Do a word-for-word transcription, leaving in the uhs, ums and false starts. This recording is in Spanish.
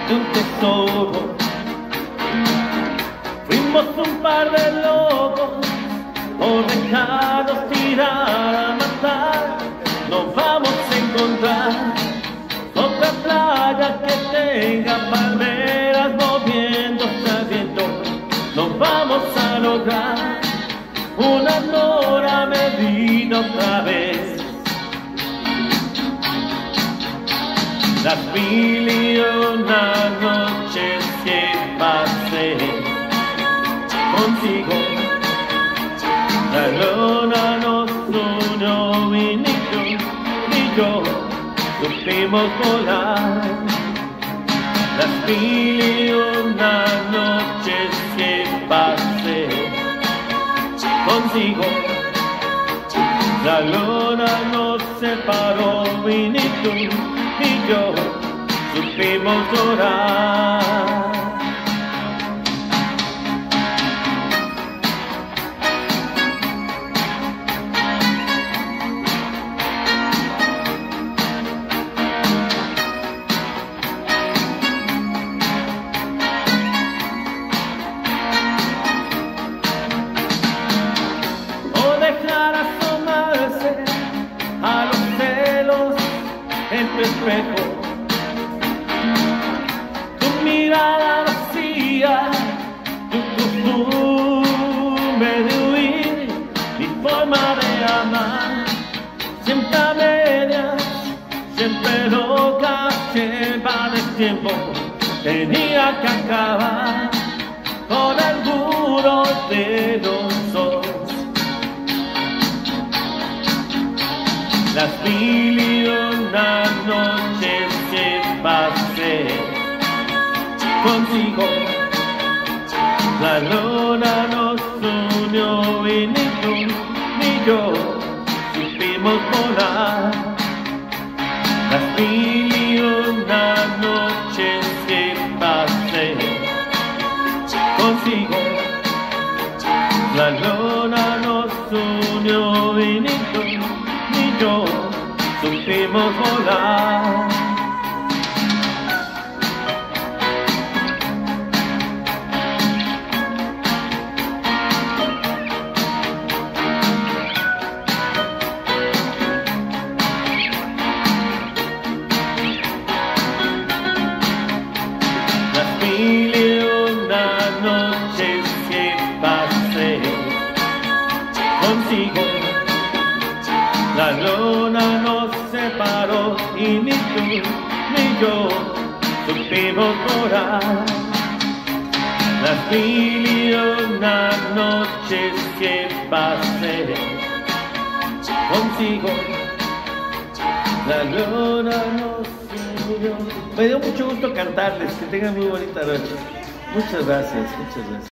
de un tesoro. Fuimos un par de lobos por dejarnos tirar a matar. No vamos a encontrar otra playa que tenga palmeras moviéndose al viento. No vamos a lograr una Nora Medina otra vez. Las mil y una noches que pasé contigo, la luna nos unió y ni tú ni yo supimos volar. Las mil y una noches que pasé contigo, la luna nos separó y ni tú ni yo supimos llorar. Dejar asomarse a los celos en tu espejo, tu mirada vacía, tu costumbre de huir, mi forma de amar, siempre a medias, siempre loca, lleva el tiempo, tenía que acabar con el muro de los dos. Las mil y una noches que pasé contigo, la luna nos unió y ni tú ni yo supimos volar. Las mil y una noches que pasé contigo, la luna nos unió y ni tú ni yo supimos volar. Las mil y una noches que pasé contigo, la luna nos separó y ni tú ni yo supimos volar. Las mil y una noches que pasé contigo, la luna nos unió. Me dio mucho gusto cantarles, que tengan muy bonita noche. Muchas gracias, muchas gracias.